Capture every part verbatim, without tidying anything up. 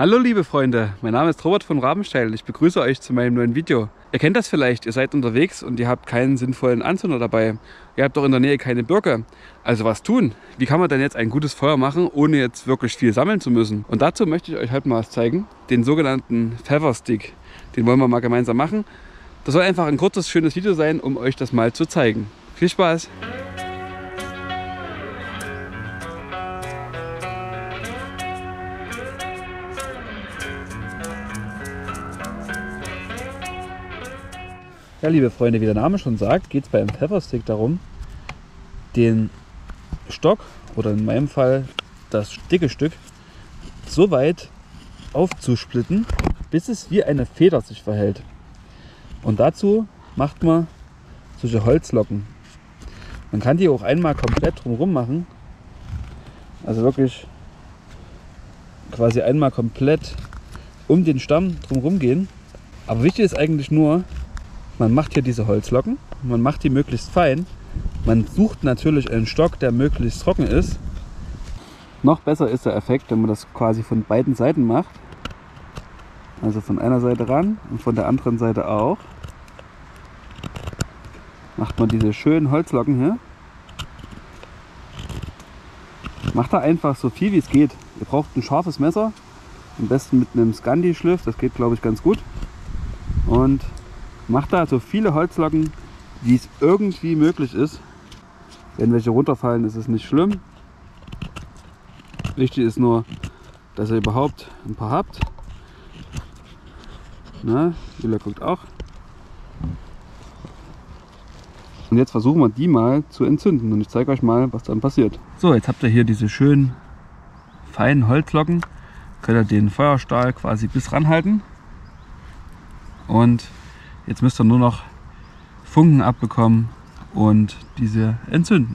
Hallo liebe Freunde, mein Name ist Robert von Rabensteil. Ich begrüße euch zu meinem neuen Video. Ihr kennt das vielleicht, ihr seid unterwegs und ihr habt keinen sinnvollen Anzünder dabei. Ihr habt doch in der Nähe keine Birke. Also was tun? Wie kann man denn jetzt ein gutes Feuer machen, ohne jetzt wirklich viel sammeln zu müssen? Und dazu möchte ich euch heute mal was zeigen, den sogenannten Pfefferstick. Den wollen wir mal gemeinsam machen. Das soll einfach ein kurzes, schönes Video sein, um euch das mal zu zeigen. Viel Spaß! Ja, liebe Freunde, wie der Name schon sagt, geht es beim Pfefferstick darum, den Stock oder in meinem Fall das dicke Stück so weit aufzusplitten, bis es wie eine Feder sich verhält. Und dazu macht man solche Holzlocken. Man kann die auch einmal komplett drumherum machen, also wirklich quasi einmal komplett um den Stamm drumherum gehen. Aber wichtig ist eigentlich nur, man macht hier diese Holzlocken, man macht die möglichst fein. Man sucht natürlich einen Stock, der möglichst trocken ist. Noch besser ist der Effekt, wenn man das quasi von beiden Seiten macht. Also von einer Seite ran und von der anderen Seite auch. Macht man diese schönen Holzlocken hier. Macht da einfach so viel wie es geht. Ihr braucht ein scharfes Messer, am besten mit einem Scandi-Schliff, das geht glaube ich ganz gut. Und macht da so viele Holzlocken, wie es irgendwie möglich ist. Wenn welche runterfallen, ist es nicht schlimm. Wichtig ist nur, dass ihr überhaupt ein paar habt. Na, Julia guckt auch. Und jetzt versuchen wir die mal zu entzünden und ich zeige euch mal, was dann passiert. So, jetzt habt ihr hier diese schönen feinen Holzlocken. Könnt ihr den Feuerstahl quasi bis ranhalten. Und jetzt müsst ihr nur noch Funken abbekommen und diese entzünden.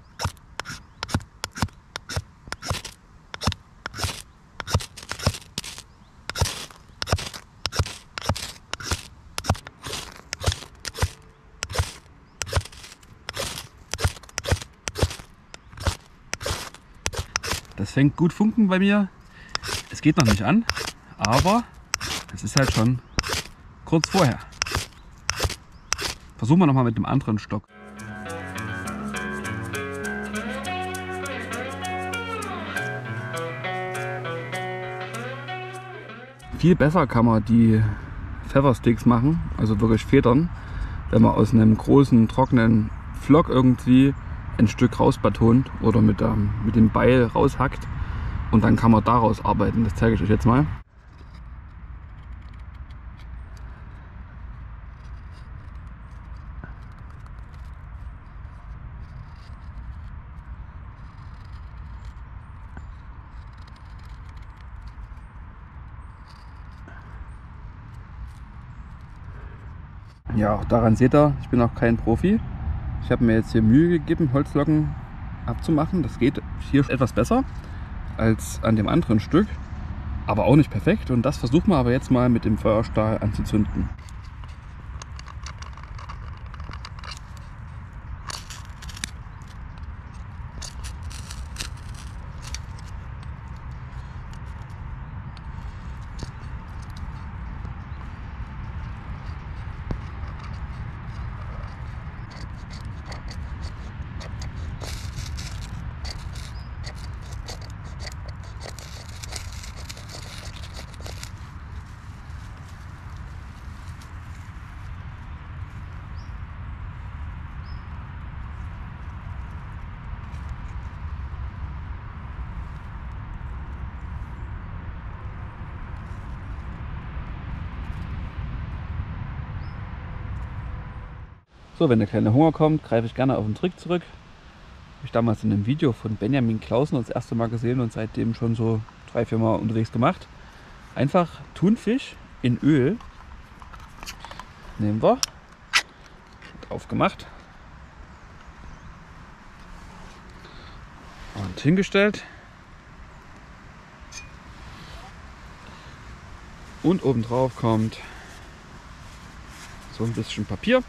Das fängt gut Funken bei mir. Es geht noch nicht an, aber es ist halt schon kurz vorher. Versuchen wir nochmal mit dem anderen Stock. Viel besser kann man die Pfeffersticks machen, also wirklich Federn, wenn man aus einem großen trockenen Flock irgendwie ein Stück rausbatont oder mit, ähm, mit dem Beil raushackt und dann kann man daraus arbeiten. Das zeige ich euch jetzt mal. Ja, auch daran seht ihr, ich bin auch kein Profi. Ich habe mir jetzt hier Mühe gegeben, Holzlocken abzumachen. Das geht hier etwas besser als an dem anderen Stück, aber auch nicht perfekt. Und das versuchen wir aber jetzt mal mit dem Feuerstahl anzuzünden. So, wenn der kleine Hunger kommt, greife ich gerne auf den Trick zurück. Habe ich damals in einem Video von Benjamin Clausen das erste Mal gesehen und seitdem schon so drei, vier Mal unterwegs gemacht. Einfach Thunfisch in Öl nehmen wir, drauf gemacht und hingestellt und obendrauf kommt so ein bisschen Papier.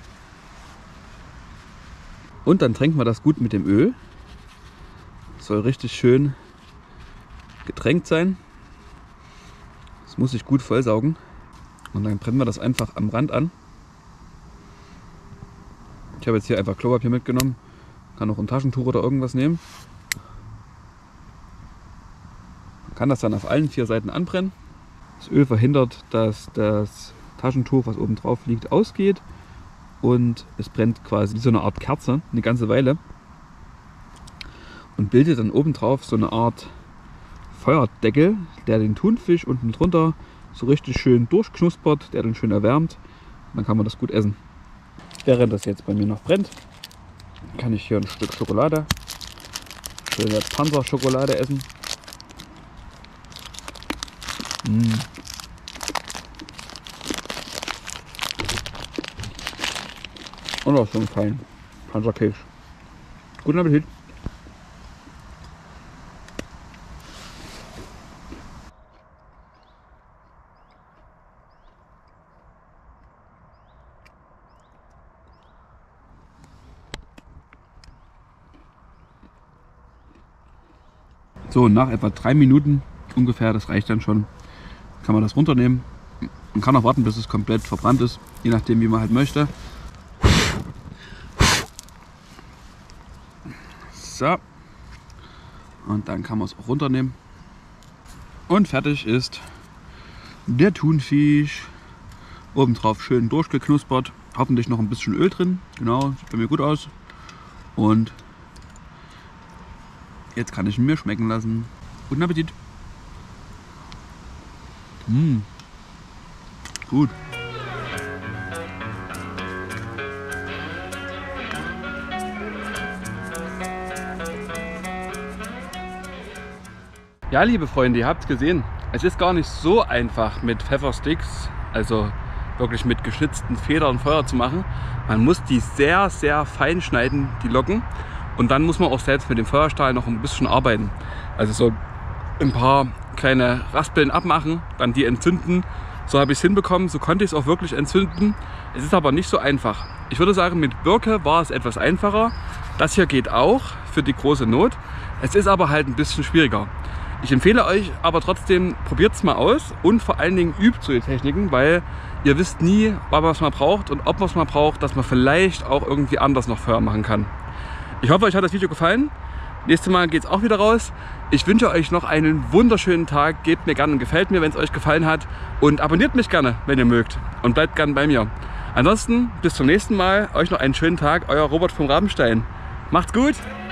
Und dann tränken wir das gut mit dem Öl. Soll richtig schön getränkt sein. Das muss ich gut vollsaugen. Und dann brennen wir das einfach am Rand an. Ich habe jetzt hier einfach Klopapier mitgenommen. Kann auch ein Taschentuch oder irgendwas nehmen. Man kann das dann auf allen vier Seiten anbrennen. Das Öl verhindert, dass das Taschentuch, was oben drauf liegt, ausgeht. Und es brennt quasi wie so eine Art Kerze eine ganze Weile. Und bildet dann oben drauf so eine Art Feuerdeckel, der den Thunfisch unten drunter so richtig schön durchknuspert, der dann schön erwärmt. Dann kann man das gut essen. Während das jetzt bei mir noch brennt, kann ich hier ein Stück Schokolade, schöne Panzerschokolade essen. Mmh. Und auch so einen feinen Panzerkäse. Guten Appetit! So, nach etwa drei Minuten ungefähr, das reicht dann schon, kann man das runternehmen. Man kann auch warten, bis es komplett verbrannt ist, je nachdem wie man halt möchte. So. Und dann kann man es auch runternehmen. Und fertig ist der Thunfisch. Obendrauf schön durchgeknuspert. Hoffentlich noch ein bisschen Öl drin. Genau, sieht bei mir gut aus. Und jetzt kann ich ihn mir schmecken lassen. Guten Appetit. Mmh. Gut. Ja, liebe Freunde, ihr habt gesehen, es ist gar nicht so einfach mit Pfeffersticks, also wirklich mit geschnitzten Federn Feuer zu machen. Man muss die sehr, sehr fein schneiden, die Locken. Und dann muss man auch selbst mit dem Feuerstahl noch ein bisschen arbeiten. Also so ein paar kleine Raspeln abmachen, dann die entzünden. So habe ich es hinbekommen, so konnte ich es auch wirklich entzünden. Es ist aber nicht so einfach. Ich würde sagen, mit Birke war es etwas einfacher. Das hier geht auch für die große Not. Es ist aber halt ein bisschen schwieriger. Ich empfehle euch aber trotzdem, probiert es mal aus und vor allen Dingen übt so die Techniken, weil ihr wisst nie, wann man es mal braucht und ob man es mal braucht, dass man vielleicht auch irgendwie anders noch Feuer machen kann. Ich hoffe, euch hat das Video gefallen. Nächstes Mal geht es auch wieder raus. Ich wünsche euch noch einen wunderschönen Tag. Gebt mir gerne ein Gefällt mir, wenn es euch gefallen hat. Und abonniert mich gerne, wenn ihr mögt. Und bleibt gerne bei mir. Ansonsten bis zum nächsten Mal. Euch noch einen schönen Tag. Euer Robert vom Rabenstein. Macht's gut!